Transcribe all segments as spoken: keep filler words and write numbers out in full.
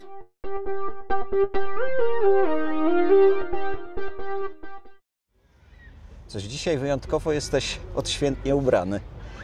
Coś dzisiaj wyjątkowo jesteś odświętnie ubrany.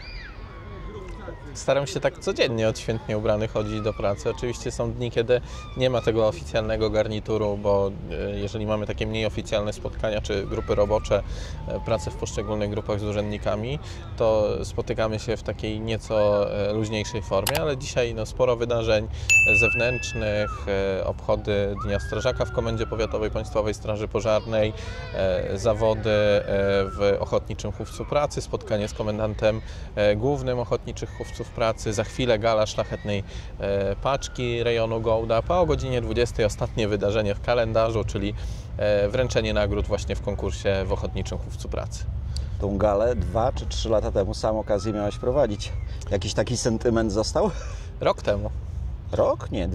Staram się tak codziennie odświętnie ubrany chodzić do pracy. Oczywiście są dni, kiedy nie ma tego oficjalnego garnituru, bo jeżeli mamy takie mniej oficjalne spotkania czy grupy robocze, pracę w poszczególnych grupach z urzędnikami, to spotykamy się w takiej nieco luźniejszej formie, ale dzisiaj no, sporo wydarzeń zewnętrznych, obchody Dnia Strażaka w Komendzie Powiatowej Państwowej Straży Pożarnej, zawody w Ochotniczym Chówcu Pracy, spotkanie z komendantem głównym Ochotniczych Chówców Pracy, za chwilę gala szlachetnej e, paczki rejonu Gołdap, a o godzinie dwudziestej ostatnie wydarzenie w kalendarzu, czyli e, wręczenie nagród właśnie w konkursie w Ochotniczym Chówcu Pracy. Tą galę dwa czy trzy lata temu sam okazję miałeś prowadzić. Jakiś taki sentyment został? Rok temu. Rok? Nie.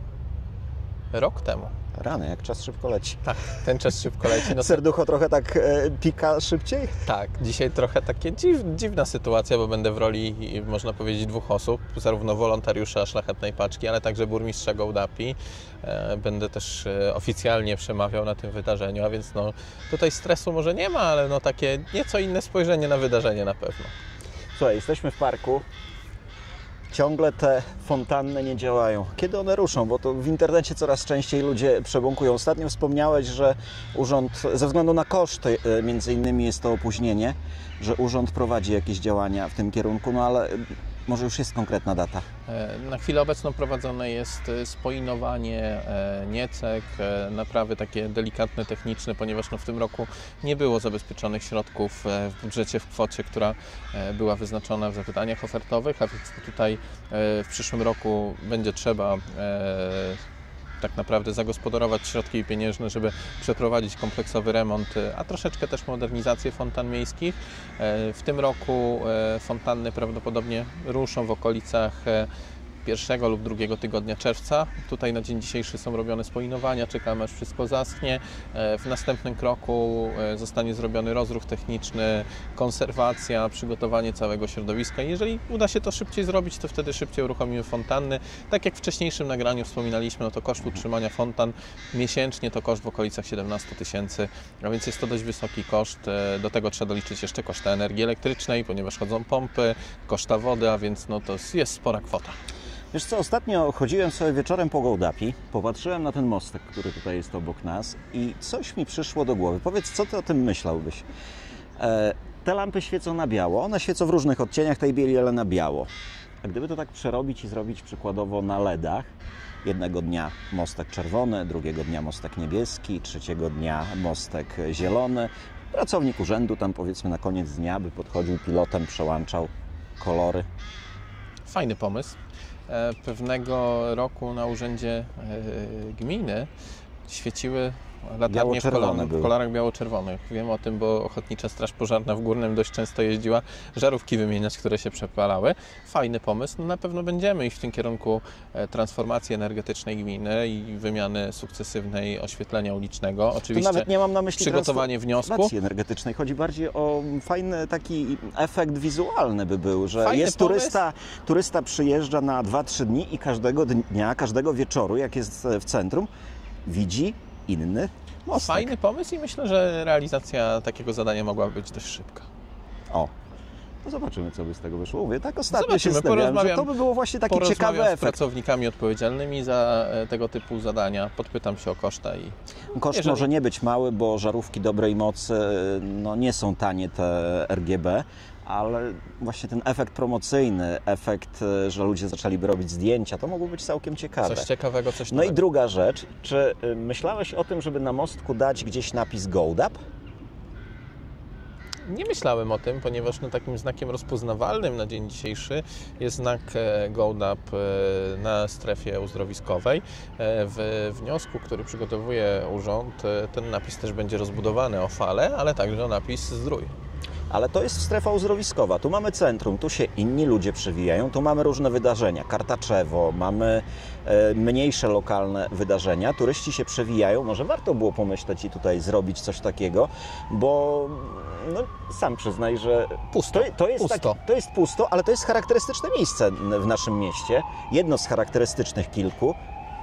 Rok temu. Rany, jak czas szybko leci. Tak, ten czas szybko leci. No Serducho trochę tak e, pika szybciej? Tak, dzisiaj trochę takie dziw, dziwna sytuacja, bo będę w roli, można powiedzieć, dwóch osób, zarówno wolontariusza Szlachetnej Paczki, ale także burmistrza Gołdapi. E, będę też e, oficjalnie przemawiał na tym wydarzeniu, a więc no, tutaj stresu może nie ma, ale no, takie nieco inne spojrzenie na wydarzenie na pewno. Słuchaj, jesteśmy w parku. Ciągle te fontanny nie działają. Kiedy one ruszą? Bo to w internecie coraz częściej ludzie przebąkują. Ostatnio wspomniałeś, że urząd, ze względu na koszty, między innymi jest to opóźnienie, że urząd prowadzi jakieś działania w tym kierunku, no ale może już jest konkretna data. Na chwilę obecną prowadzone jest spoinowanie niecek, naprawy takie delikatne, techniczne, ponieważ no w tym roku nie było zabezpieczonych środków w budżecie w kwocie, która była wyznaczona w zapytaniach ofertowych, a więc tutaj w przyszłym roku będzie trzeba tak naprawdę zagospodarować środki pieniężne, żeby przeprowadzić kompleksowy remont, a troszeczkę też modernizację fontan miejskich. W tym roku fontanny prawdopodobnie ruszą w okolicach pierwszego lub drugiego tygodnia czerwca. Tutaj na dzień dzisiejszy są robione spoinowania, czekamy aż wszystko zaschnie. W następnym kroku zostanie zrobiony rozruch techniczny, konserwacja, przygotowanie całego środowiska. Jeżeli uda się to szybciej zrobić, to wtedy szybciej uruchomimy fontanny. Tak jak w wcześniejszym nagraniu wspominaliśmy, no to koszt utrzymania fontan miesięcznie to koszt w okolicach siedemnaście tysięcy, a więc jest to dość wysoki koszt. Do tego trzeba doliczyć jeszcze koszta energii elektrycznej, ponieważ chodzą pompy, koszta wody, a więc no to jest spora kwota. Wiesz co, ostatnio chodziłem sobie wieczorem po Gołdapi, popatrzyłem na ten mostek, który tutaj jest obok nas i coś mi przyszło do głowy. Powiedz, co ty o tym myślałbyś? E, te lampy świecą na biało, one świecą w różnych odcieniach tej bieli, ale na biało. A gdyby to tak przerobić i zrobić przykładowo na ledach, jednego dnia mostek czerwony, drugiego dnia mostek niebieski, trzeciego dnia mostek zielony, pracownik urzędu tam powiedzmy na koniec dnia by podchodził pilotem, przełączał kolory. Fajny pomysł. Pewnego roku na urzędzie gminy świeciły latarnie w, kolor, w kolorach biało-czerwonych. Wiem o tym, bo Ochotnicza Straż Pożarna w Górnym dość często jeździła żarówki wymieniać, które się przepalały. Fajny pomysł. No na pewno będziemy iść w tym kierunku transformacji energetycznej gminy i wymiany sukcesywnej oświetlenia ulicznego. Oczywiście to nawet nie mam na myśli przygotowanie wniosku energetycznej. Chodzi bardziej o fajny taki efekt wizualny by był, że Fajny jest turysta, turysta przyjeżdża na dwa trzy dni i każdego dnia, każdego wieczoru, jak jest w centrum, widzi inny mostek. Fajny pomysł i myślę, że realizacja takiego zadania mogłaby być dość szybka. O, no zobaczymy, co by z tego wyszło. Mówię, tak ostatnio zobaczymy, się zastanawiałem, że to by było właśnie taki ciekawy efekt. z pracownikami odpowiedzialnymi za tego typu zadania, podpytam się o koszta i... Koszt jeżeli... może nie być mały, bo żarówki dobrej mocy no, nie są tanie, te R G B, ale właśnie ten efekt promocyjny, efekt, że ludzie zaczęliby robić zdjęcia, to mogło być całkiem ciekawe. Coś ciekawego, coś No nowego. I druga rzecz, czy myślałeś o tym, żeby na mostku dać gdzieś napis Gołdap? Nie myślałem o tym, ponieważ no, takim znakiem rozpoznawalnym na dzień dzisiejszy jest znak Gołdap na strefie uzdrowiskowej. W wniosku, który przygotowuje urząd, ten napis też będzie rozbudowany o falę, ale także o napis Zdrój. Ale to jest strefa uzdrowiskowa. Tu mamy centrum, tu się inni ludzie przewijają, tu mamy różne wydarzenia. Kartaczewo, mamy e, mniejsze lokalne wydarzenia. Turyści się przewijają. Może warto było pomyśleć i tutaj zrobić coś takiego, bo no, sam przyznaj, że pusto. To, to, jest pusto. Taki, to jest pusto, ale to jest charakterystyczne miejsce w naszym mieście. Jedno z charakterystycznych kilku.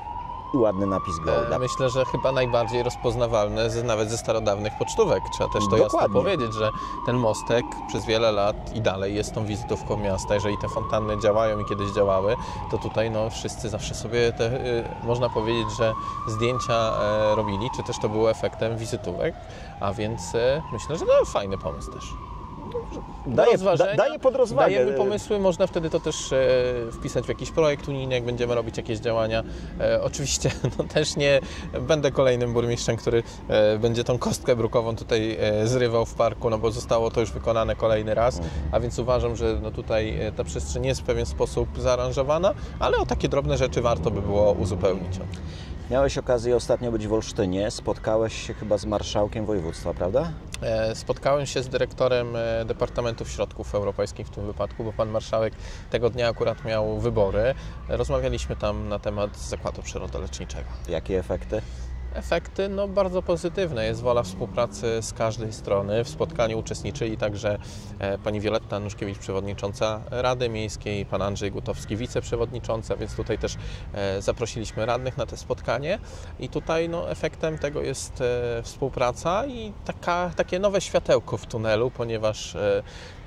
i ładny napis Gołdap. Myślę, że chyba najbardziej rozpoznawalny z, nawet ze starodawnych pocztówek. Trzeba też to Dokładnie. jasno powiedzieć, że ten mostek przez wiele lat i dalej jest tą wizytówką miasta. Jeżeli te fontanny działają i kiedyś działały, to tutaj no, wszyscy zawsze sobie te, y, można powiedzieć, że zdjęcia y, robili, czy też to było efektem wizytówek, a więc y, myślę, że to fajny pomysł też. Daje, da, daje pod rozwagę. Dajemy pomysły, można wtedy to też e, wpisać w jakiś projekt unijny, jak będziemy robić jakieś działania. E, oczywiście no, też nie będę kolejnym burmistrzem, który e, będzie tą kostkę brukową tutaj e, zrywał w parku, no bo zostało to już wykonane kolejny raz, a więc uważam, że no, tutaj ta przestrzeń jest w pewien sposób zaaranżowana, ale o takie drobne rzeczy warto by było uzupełnić. Miałeś okazję ostatnio być w Olsztynie, spotkałeś się chyba z marszałkiem województwa, prawda? Spotkałem się z dyrektorem Departamentów Środków Europejskich w tym wypadku, bo pan marszałek tego dnia akurat miał wybory. Rozmawialiśmy tam na temat zakładu przyrodoleczniczego. Jakie efekty? Efekty no, bardzo pozytywne. Jest wola współpracy z każdej strony. W spotkaniu uczestniczyli także e, pani Wioletta Nuszkiewicz, przewodnicząca Rady Miejskiej, pan Andrzej Gutowski, wiceprzewodnicząca, więc tutaj też e, zaprosiliśmy radnych na to spotkanie i tutaj no, efektem tego jest e, współpraca i taka, takie nowe światełko w tunelu, ponieważ e,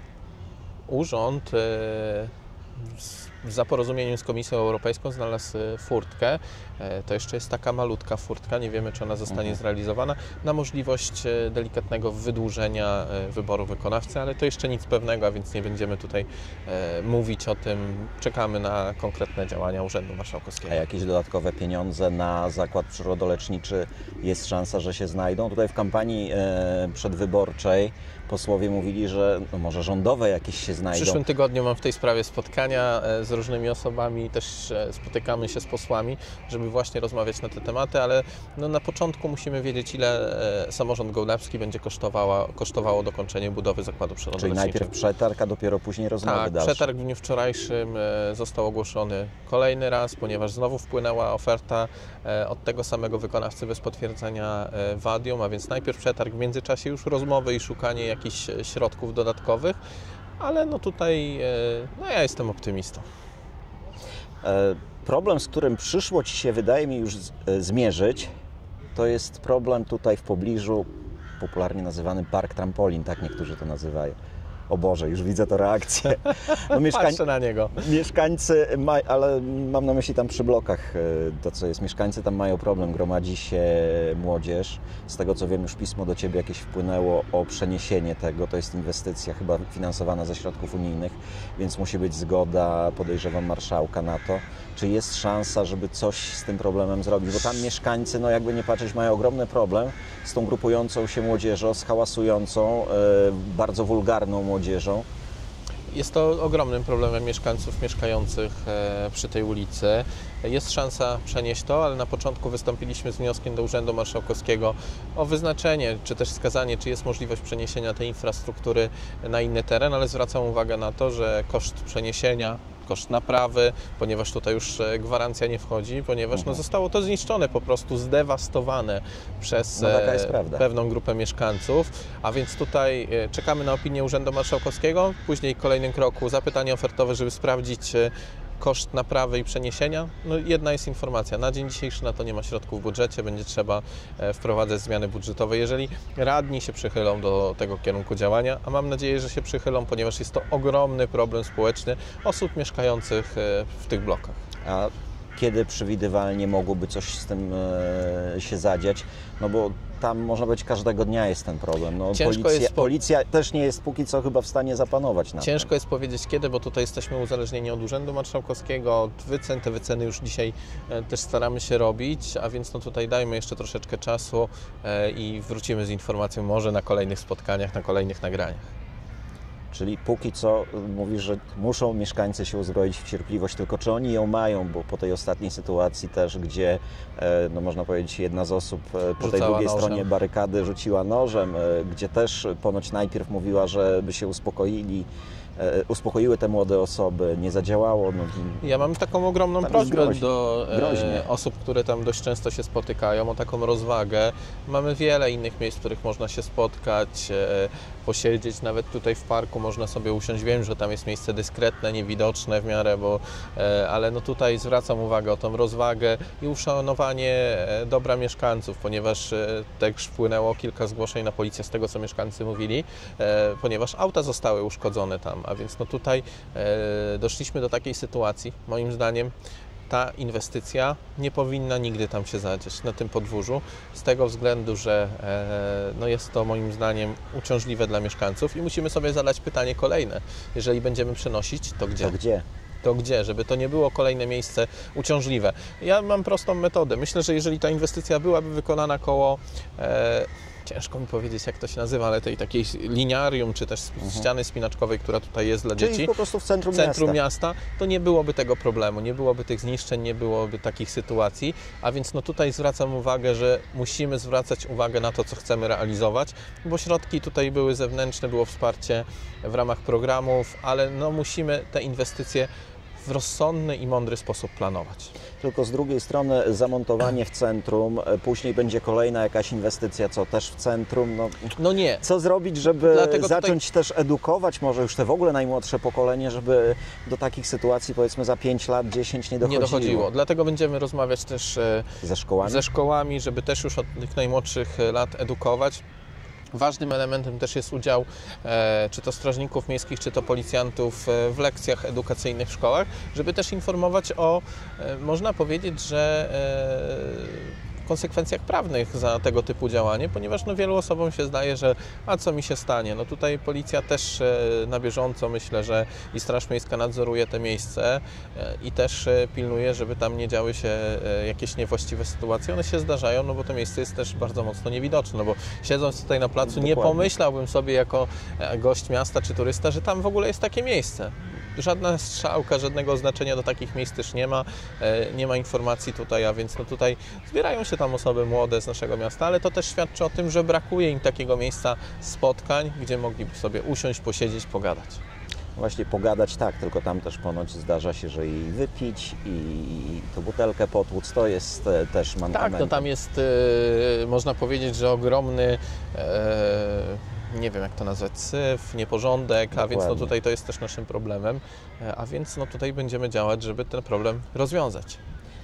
urząd e, za porozumieniem z Komisją Europejską znalazł furtkę. To jeszcze jest taka malutka furtka, nie wiemy, czy ona zostanie mhm. zrealizowana, na możliwość delikatnego wydłużenia wyboru wykonawcy, ale to jeszcze nic pewnego, a więc nie będziemy tutaj mówić o tym. Czekamy na konkretne działania Urzędu Marszałkowskiego. A jakieś dodatkowe pieniądze na zakład przyrodoleczniczy jest szansa, że się znajdą? Tutaj w kampanii przedwyborczej posłowie mówili, że no może rządowe jakieś się znajdą. W przyszłym tygodniu mam w tej sprawie spotkania z różnymi osobami, też spotykamy się z posłami, żeby właśnie rozmawiać na te tematy, ale no na początku musimy wiedzieć, ile samorząd gołdapski będzie kosztowało, kosztowało dokończenie budowy zakładu przyrodoleczniczego. Czyli najpierw przetarg, a dopiero później rozmowy tak, dalsze. Przetarg w dniu wczorajszym został ogłoszony kolejny raz, ponieważ znowu wpłynęła oferta od tego samego wykonawcy bez potwierdzenia wadium, a więc najpierw przetarg, w międzyczasie już rozmowy i szukanie jakichś środków dodatkowych, ale no tutaj no ja jestem optymistą. Problem, z którym przyszło Ci się, wydaje mi, już zmierzyć, to jest problem tutaj w pobliżu, popularnie nazywany Park Trampolin, tak niektórzy to nazywają. O Boże, już widzę tę reakcję. No, mieszkań... Patrzę na niego. Mieszkańcy, ma... ale mam na myśli tam przy blokach to, co jest. Mieszkańcy tam mają problem, gromadzi się młodzież. Z tego, co wiem, już pismo do Ciebie jakieś wpłynęło o przeniesienie tego. To jest inwestycja chyba finansowana ze środków unijnych, więc musi być zgoda, podejrzewam, marszałka na to. Czy jest szansa, żeby coś z tym problemem zrobić? Bo tam mieszkańcy, no jakby nie patrzeć, mają ogromny problem z tą grupującą się młodzieżą, z hałasującą, yy, bardzo wulgarną młodzieżą. Jest to ogromnym problemem mieszkańców mieszkających przy tej ulicy. Jest szansa przenieść to, ale na początku wystąpiliśmy z wnioskiem do Urzędu Marszałkowskiego o wyznaczenie, czy też wskazanie, czy jest możliwość przeniesienia tej infrastruktury na inny teren, ale zwracam uwagę na to, że koszt przeniesienia, koszt naprawy, ponieważ tutaj już gwarancja nie wchodzi, ponieważ mhm. no, zostało to zniszczone, po prostu zdewastowane przez no, taka jest prawda. pewną grupę mieszkańców, a więc tutaj czekamy na opinię Urzędu Marszałkowskiego, później w kolejnym kroku zapytanie ofertowe, żeby sprawdzić koszt naprawy i przeniesienia. No, jedna jest informacja, na dzień dzisiejszy na to nie ma środków w budżecie, będzie trzeba wprowadzać zmiany budżetowe, jeżeli radni się przychylą do tego kierunku działania, a mam nadzieję, że się przychylą, ponieważ jest to ogromny problem społeczny osób mieszkających w tych blokach. A kiedy przewidywalnie mogłoby coś z tym się zadziać? No bo tam można powiedzieć każdego dnia jest ten problem. No, policja, jest po... policja też nie jest póki co chyba w stanie zapanować nad Ciężko tym. jest powiedzieć kiedy, bo tutaj jesteśmy uzależnieni od Urzędu Marszałkowskiego, od wycen. Te wyceny już dzisiaj też staramy się robić, a więc no tutaj dajmy jeszcze troszeczkę czasu i wrócimy z informacją może na kolejnych spotkaniach, na kolejnych nagraniach. Czyli póki co mówisz, że muszą mieszkańcy się uzbroić w cierpliwość, tylko czy oni ją mają, bo po tej ostatniej sytuacji też, gdzie, no można powiedzieć, jedna z osób po Rzucała tej drugiej nożem. stronie barykady rzuciła nożem, gdzie też ponoć najpierw mówiła, żeby się uspokoili, uspokoiły te młode osoby, nie zadziałało. No, ja mam taką ogromną tam jest prośbę groźnie. do Groźnie. e, osób, które tam dość często się spotykają, o taką rozwagę. Mamy wiele innych miejsc, w których można się spotkać, e, posiedzieć, nawet tutaj w parku można sobie usiąść. Wiem, że tam jest miejsce dyskretne, niewidoczne w miarę, bo, e, ale no tutaj zwracam uwagę o tą rozwagę i uszanowanie e, dobra mieszkańców, ponieważ e, też wpłynęło kilka zgłoszeń na policję z tego, co mieszkańcy mówili, e, ponieważ auta zostały uszkodzone tam, a więc no tutaj e, doszliśmy do takiej sytuacji, moim zdaniem, ta inwestycja nie powinna nigdy tam się zadziać, na tym podwórzu, z tego względu, że e, no jest to moim zdaniem uciążliwe dla mieszkańców i musimy sobie zadać pytanie kolejne. Jeżeli będziemy przenosić, to gdzie? To gdzie? To gdzie? Żeby to nie było kolejne miejsce uciążliwe. Ja mam prostą metodę. Myślę, że jeżeli ta inwestycja byłaby wykonana koło e, ciężko mi powiedzieć, jak to się nazywa, ale tej takiej liniarium, czy też mhm. ściany spinaczkowej, która tutaj jest dla Czyli dzieci. po prostu w centrum, centrum miasta. miasta, to nie byłoby tego problemu, nie byłoby tych zniszczeń, nie byłoby takich sytuacji, a więc no tutaj zwracam uwagę, że musimy zwracać uwagę na to, co chcemy realizować, bo środki tutaj były zewnętrzne, było wsparcie w ramach programów, ale no musimy te inwestycje w rozsądny i mądry sposób planować. Tylko z drugiej strony zamontowanie w centrum, później będzie kolejna jakaś inwestycja, co też w centrum. No, no nie. Co zrobić, żeby Dlatego zacząć tutaj... też edukować może już te w ogóle najmłodsze pokolenie, żeby do takich sytuacji powiedzmy za pięć lat, dziesięć nie dochodziło. Nie dochodziło. Dlatego będziemy rozmawiać też ze szkołami, ze szkołami, żeby też już od tych najmłodszych lat edukować. Ważnym elementem też jest udział e, czy to strażników miejskich, czy to policjantów e, w lekcjach edukacyjnych w szkołach, żeby też informować o, e, można powiedzieć, że e, konsekwencjach prawnych za tego typu działanie, ponieważ no, wielu osobom się zdaje, że a co mi się stanie? No tutaj policja też e, na bieżąco, myślę, że i Straż Miejska nadzoruje te miejsce e, i też e, pilnuje, żeby tam nie działy się e, jakieś niewłaściwe sytuacje. One się zdarzają, no bo to miejsce jest też bardzo mocno niewidoczne, no bo siedząc tutaj na placu Dokładnie. nie pomyślałbym sobie jako e, gość miasta czy turysta, że tam w ogóle jest takie miejsce. Żadna strzałka, żadnego oznaczenia do takich miejsc też nie ma, e, nie ma informacji tutaj, a więc no tutaj zbierają się tam osoby młode z naszego miasta, ale to też świadczy o tym, że brakuje im takiego miejsca spotkań, gdzie mogliby sobie usiąść, posiedzieć, pogadać. Właśnie pogadać tak, tylko tam też ponoć zdarza się, że i wypić, i to butelkę potłuc, to jest też mankament. Tak, no tam jest, e, można powiedzieć, że ogromny e, nie wiem jak to nazwać, syf, nieporządek, Dokładnie. A więc no tutaj to jest też naszym problemem, a więc no tutaj będziemy działać, żeby ten problem rozwiązać.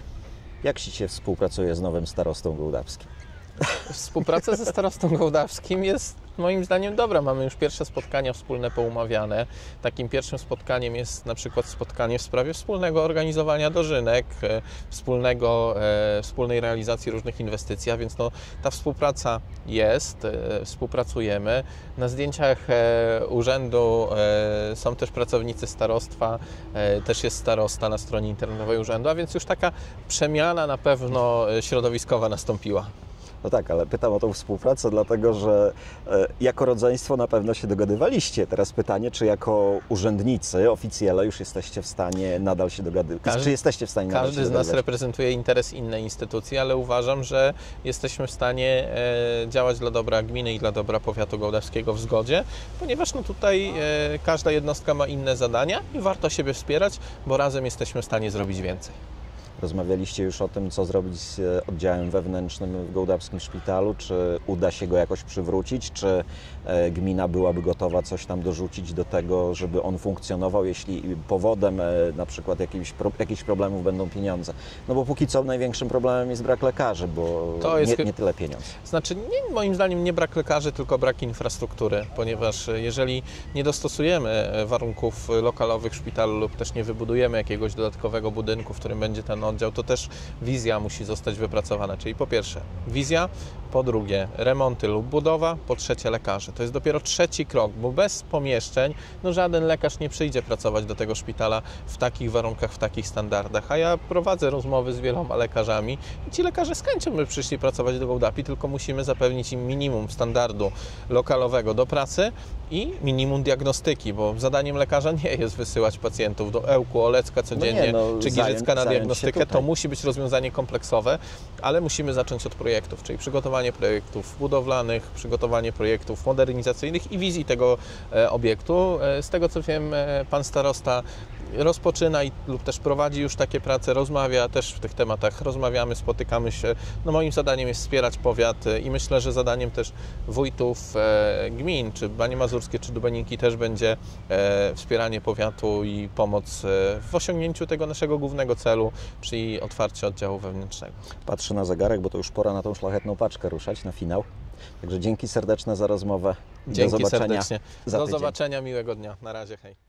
Jak Ci się współpracuje z nowym starostą gołdapskim? Współpraca ze starostą gołdapskim jest moim zdaniem dobra. Mamy już pierwsze spotkania wspólne poumawiane. Takim pierwszym spotkaniem jest na przykład spotkanie w sprawie wspólnego organizowania dożynek, wspólnego, e, wspólnej realizacji różnych inwestycji, a więc no, ta współpraca jest, e, współpracujemy. Na zdjęciach e, urzędu e, są też pracownicy starostwa, e, też jest starosta na stronie internetowej urzędu, a więc już taka przemiana na pewno środowiskowa nastąpiła. No tak, ale pytam o tą współpracę, dlatego że e, jako rodzeństwo na pewno się dogadywaliście. Teraz pytanie, czy jako urzędnicy, oficjele już jesteście w stanie nadal się dogadywać? Każdy, czy jesteście w stanie nadal Każdy się z dogadywać? nas reprezentuje interes innej instytucji, ale uważam, że jesteśmy w stanie e, działać dla dobra gminy i dla dobra powiatu gołdapskiego w zgodzie, ponieważ no tutaj e, każda jednostka ma inne zadania i warto siebie wspierać, bo razem jesteśmy w stanie zrobić więcej. Rozmawialiście już o tym, co zrobić z oddziałem wewnętrznym w gołdapskim szpitalu? Czy uda się go jakoś przywrócić? Czy gmina byłaby gotowa coś tam dorzucić do tego, żeby on funkcjonował, jeśli powodem na przykład jakichś, jakichś problemów będą pieniądze? No bo póki co największym problemem jest brak lekarzy, bo to jest nie, nie tyle pieniądz. Znaczy, nie, moim zdaniem nie brak lekarzy, tylko brak infrastruktury, ponieważ jeżeli nie dostosujemy warunków lokalowych w szpitalu lub też nie wybudujemy jakiegoś dodatkowego budynku, w którym będzie ten oddział, to też wizja musi zostać wypracowana. Czyli po pierwsze wizja, po drugie remonty lub budowa, po trzecie lekarze. To jest dopiero trzeci krok, bo bez pomieszczeń no żaden lekarz nie przyjdzie pracować do tego szpitala w takich warunkach, w takich standardach. A ja prowadzę rozmowy z wieloma lekarzami i ci lekarze z chęcią by przyszli pracować do Gołdapi, tylko musimy zapewnić im minimum standardu lokalowego do pracy i minimum diagnostyki, bo zadaniem lekarza nie jest wysyłać pacjentów do Ełku, Olecka codziennie, no nie, no, czy Giżycka na diagnostykę, politykę, tutaj. to musi być rozwiązanie kompleksowe, ale musimy zacząć od projektów, czyli przygotowanie projektów budowlanych, przygotowanie projektów modernizacyjnych i wizji tego obiektu. Z tego co wiem, pan starosta rozpoczyna i, lub też prowadzi już takie prace, rozmawia też w tych tematach, rozmawiamy, spotykamy się. No moim zadaniem jest wspierać powiat i myślę, że zadaniem też wójtów e, gmin, czy Banie Mazurskie, czy Dubeninki też będzie e, wspieranie powiatu i pomoc e, w osiągnięciu tego naszego głównego celu, czyli otwarcie oddziału wewnętrznego. Patrzę na zegarek, bo to już pora na tą szlachetną paczkę ruszać, na finał. Także dzięki serdeczne za rozmowę. Dzięki Do zobaczenia serdecznie. za Do tydzień. zobaczenia, miłego dnia. Na razie, hej.